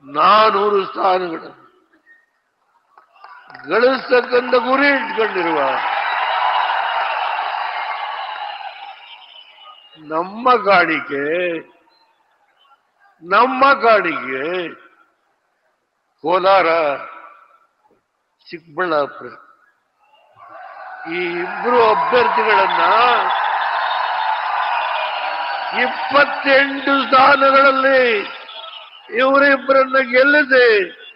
400 ಸ್ಥಾನಗಳನ್ನು ಗಳಿಸ್ತಕ್ಕಂಥ ಗುರಿ ಇಟ್ಕೊಂಡಿರುವ ನಮ್ಮ ಕಾಣಿಕೆ ಕೋಲಾರ, ಚಿಕ್ಕಬಳ್ಳಾಪುರ ಈ ಇಬ್ಬರು ಅಭ್ಯರ್ಥಿಗಳನ್ನ 28 ಸ್ಥಾನಗಳಲ್ಲಿ ಇವರಿಬ್ಬರನ್ನ ಗೆಲ್ಲಿಸಿ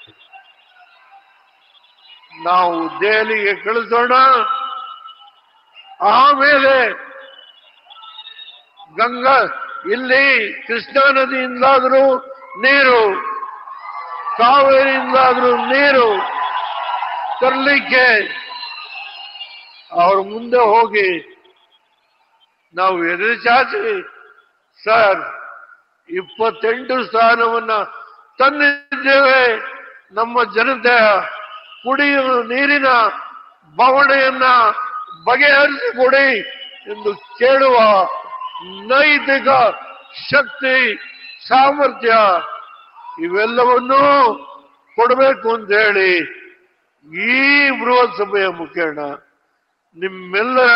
ನಾವು ದೆಹಲಿಗೆ ಕಳಿಸೋಣ. ಆಮೇಲೆ ಗಂಗಾ ಇಲ್ಲಿ ಕೃಷ್ಣಾ ನದಿಯಿಂದಾದರೂ ನೀರು, ಕಾವೇರಿಯಿಂದಾದರೂ ನೀರು ತರಲಿಕ್ಕೆ ಅವ್ರ ಮುಂದೆ ಹೋಗಿ ನಾವು ಎದುರು ಚಾಚಿ ಸರ್ 28 ಸ್ಥಾನವನ್ನ ತಂದಿದ್ದೇವೆ, ನಮ್ಮ ಜನತೆಯ ಕುಡಿಯುವ ನೀರಿನ ಬವಣೆಯನ್ನ ಬಗೆಹರಿಸಿಕೊಡಿ ಎಂದು ಕೇಳುವ ನೈತಿಕ ಶಕ್ತಿ, ಸಾಮರ್ಥ್ಯ ಇವೆಲ್ಲವನ್ನೂ ಕೊಡಬೇಕು ಅಂತ ಹೇಳಿ ಈ ಬೃಹತ್ ಸಭೆಯ ಮುಖೇನ ನಿಮ್ಮೆಲ್ಲರ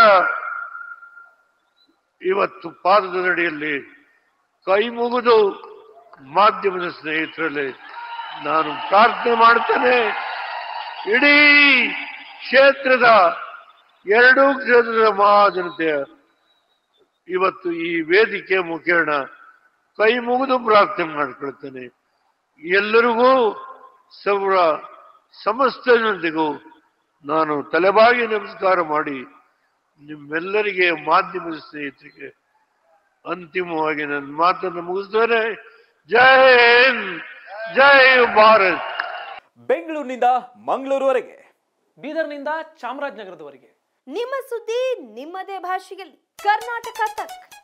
ಇವತ್ತು ಪಾದದಡಿಯಲ್ಲಿ ಕೈ ಮುಗಿದು ಮಾಧ್ಯಮದ ಸ್ನೇಹಿತರಲ್ಲಿ ನಾನು ಪ್ರಾರ್ಥನೆ ಮಾಡ್ತೇನೆ. ಇಡೀ ಕ್ಷೇತ್ರದ 2 ಕ್ಷೇತ್ರದ ಮಹಾಜನತೆಯ ಇವತ್ತು ಈ ವೇದಿಕೆ ಮುಖೇನ ಕೈ ಮುಗಿದು ಪ್ರಾರ್ಥನೆ ಮಾಡ್ಕೊಳ್ತೇನೆ. ಎಲ್ಲರಿಗೂ ಸಮಸ್ತ ಜನತೆಗೂ ನಾನು ತಲೆಬಾಗಿ ನಮಸ್ಕಾರ ಮಾಡಿ ನಿಮ್ಮೆಲ್ಲರಿಗೆ ಮಾಧ್ಯಮದ ಸ್ನೇಹಿತರಿಗೆ ಅಂತಿಮವಾಗಿ ನನ್ನ ಮಾತನ್ನು ಮುಗಿಸ್ತೇನೆ. ಜೈ ಹಿಂದ್, ಜೈ ಭಾರತ್. ಬೆಂಗಳೂರಿನಿಂದ ಮಂಗಳೂರುವರೆಗೆ, ಬೀದರ್ನಿಂದ ಚಾಮರಾಜನಗರದವರೆಗೆ ನಿಮ್ಮ ಸುದ್ದಿ ನಿಮ್ಮದೇ ಭಾಷೆಯಲ್ಲಿ ಕರ್ನಾಟಕ ತಕ್.